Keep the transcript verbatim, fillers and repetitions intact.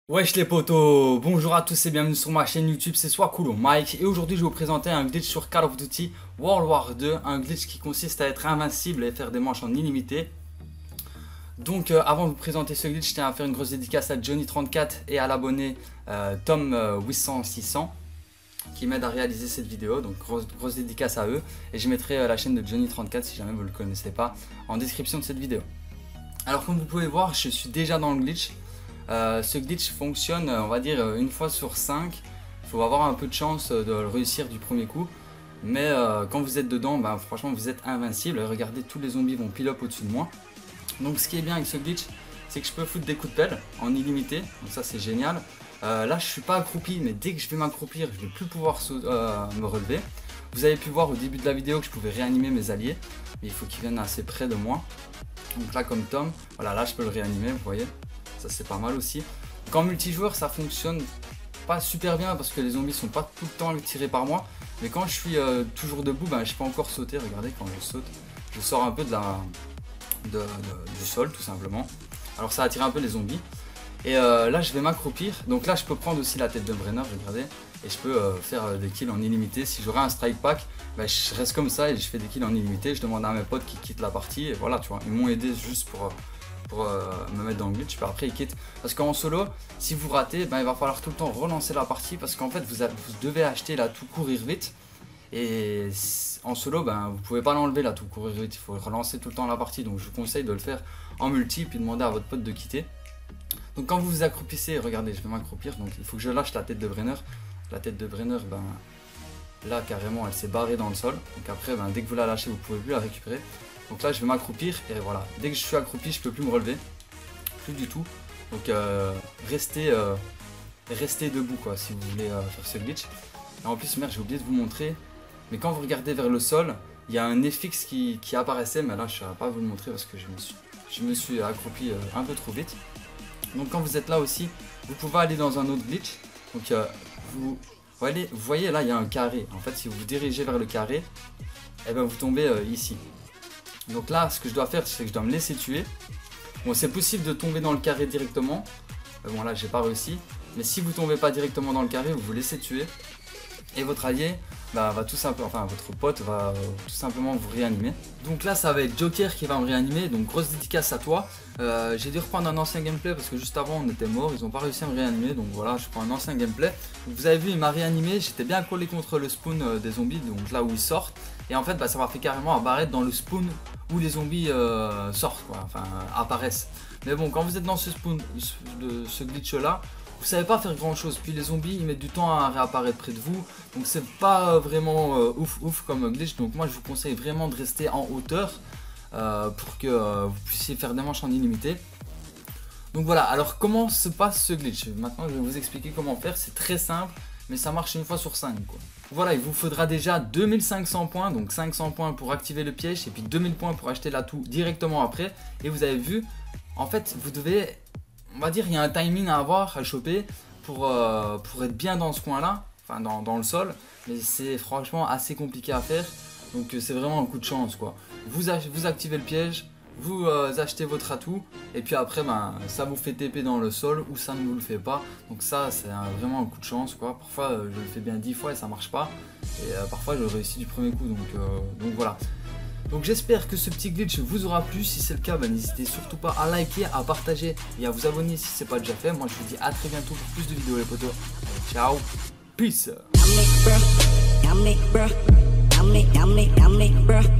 Wesh les potos, bonjour à tous et bienvenue sur ma chaîne YouTube, c'est Swakulo Mike et aujourd'hui je vais vous présenter un glitch sur Call of Duty World War deux, un glitch qui consiste à être invincible et faire des manches en illimité. Donc euh, avant de vous présenter ce glitch, je tiens à faire une grosse dédicace à Johnny trente-quatre et à l'abonné euh, Tom euh, huit cents six cents qui m'aident à réaliser cette vidéo, donc grosse, grosse dédicace à eux et je mettrai euh, la chaîne de Johnny trente-quatre si jamais vous ne le connaissez pas en description de cette vidéo. Alors comme vous pouvez voir, je suis déjà dans le glitch. Euh, ce glitch fonctionne, on va dire, une fois sur cinq. Il faut avoir un peu de chance de le réussir du premier coup. Mais euh, quand vous êtes dedans, bah, franchement, vous êtes invincible. Regardez, tous les zombies vont pile up au-dessus de moi. Donc ce qui est bien avec ce glitch, c'est que je peux foutre des coups de pelle en illimité. Donc ça, c'est génial. Euh, là, je suis pas accroupi, mais dès que je vais m'accroupir, je vais plus pouvoir euh, me relever. Vous avez pu voir au début de la vidéo que je pouvais réanimer mes alliés. Mais il faut qu'ils viennent assez près de moi. Donc là, comme Tom, voilà, là, je peux le réanimer, vous voyez. Ça c'est pas mal aussi. Qu'en multijoueur ça fonctionne pas super bien parce que les zombies sont pas tout le temps tirés par moi. Mais quand je suis euh, toujours debout, ben, je peux encore sauter. Regardez, quand je saute, je sors un peu de la, de, de, du sol tout simplement. Alors ça attire un peu les zombies. Et euh, là je vais m'accroupir. Donc là je peux prendre aussi la tête de Brenner, regardez. Et je peux euh, faire des kills en illimité. Si j'aurais un strike pack, ben, je reste comme ça et je fais des kills en illimité. Je demande à mes potes qui quittent la partie. Et voilà, tu vois, ils m'ont aidé juste pour... Euh, pour euh, me mettre dans le glitch, puis après il quitte. Parce qu'en solo, si vous ratez, ben, il va falloir tout le temps relancer la partie parce qu'en fait vous, avez, vous devez acheter la tout courir vite. Et en solo, ben, vous pouvez pas l'enlever la tout courir vite, il faut relancer tout le temps la partie. Donc je vous conseille de le faire en multi, puis demander à votre pote de quitter. Donc quand vous vous accroupissez, regardez, je vais m'accroupir, donc il faut que je lâche la tête de Brenner. La tête de Brenner, ben, là carrément elle s'est barrée dans le sol. Donc après, ben, dès que vous la lâchez, vous pouvez plus la récupérer. Donc là je vais m'accroupir et voilà, dès que je suis accroupi je peux plus me relever, plus du tout. Donc euh, restez, euh, restez debout quoi si vous voulez euh, faire ce glitch. Et en plus merde, j'ai oublié de vous montrer, mais quand vous regardez vers le sol, il y a un F X qui, qui apparaissait, mais là je ne saurais pas vous le montrer parce que je me suis, je me suis accroupi euh, un peu trop vite. Donc quand vous êtes là aussi, vous pouvez aller dans un autre glitch. Donc euh, vous, voyez, vous voyez là il y a un carré, en fait si vous vous dirigez vers le carré, et eh ben vous tombez euh, ici. Donc là, ce que je dois faire, c'est que je dois me laisser tuer. Bon, c'est possible de tomber dans le carré directement. Euh, bon, là, j'ai pas réussi. Mais si vous tombez pas directement dans le carré, vous vous laissez tuer. Et votre allié bah, va tout simplement, enfin votre pote va euh, tout simplement vous réanimer. Donc là, ça va être Joker qui va me réanimer. Donc grosse dédicace à toi. Euh, j'ai dû reprendre un ancien gameplay parce que juste avant, on était mort. Ils ont pas réussi à me réanimer. Donc voilà, je prends un ancien gameplay. Donc, vous avez vu, il m'a réanimé. J'étais bien collé contre le spawn euh, des zombies. Donc là où ils sortent. Et en fait, bah, ça m'a fait carrément apparaître dans le spawn où les zombies euh, sortent, quoi, enfin euh, apparaissent. Mais bon, quand vous êtes dans ce spawn, de ce glitch là, vous savez pas faire grand chose. Puis les zombies, ils mettent du temps à réapparaître près de vous. Donc c'est pas vraiment euh, ouf ouf comme glitch. Donc moi, je vous conseille vraiment de rester en hauteur euh, pour que euh, vous puissiez faire des manches en illimité. Donc voilà, alors comment se passe ce glitch? Maintenant, je vais vous expliquer comment faire. C'est très simple, mais ça marche une fois sur cinq, quoi. Voilà, il vous faudra déjà deux mille cinq cents points, donc cinq cents points pour activer le piège et puis deux mille points pour acheter l'atout directement après. Et vous avez vu, en fait, vous devez, on va dire, il y a un timing à avoir, à choper pour, euh, pour être bien dans ce coin-là, enfin dans, dans le sol. Mais c'est franchement assez compliqué à faire, donc c'est vraiment un coup de chance, quoi. Vous, vous activez le piège, vous euh, achetez votre atout et puis après ben, ça vous fait T P dans le sol ou ça ne vous le fait pas. Donc ça c'est vraiment un coup de chance, quoi. Parfois euh, je le fais bien dix fois et ça marche pas. Et euh, parfois je réussis du premier coup, donc, euh, donc voilà. Donc j'espère que ce petit glitch vous aura plu. Si c'est le cas, ben, n'hésitez surtout pas à liker, à partager et à vous abonner si c'est pas déjà fait. Moi je vous dis à très bientôt pour plus de vidéos les potos. Allez, ciao, peace.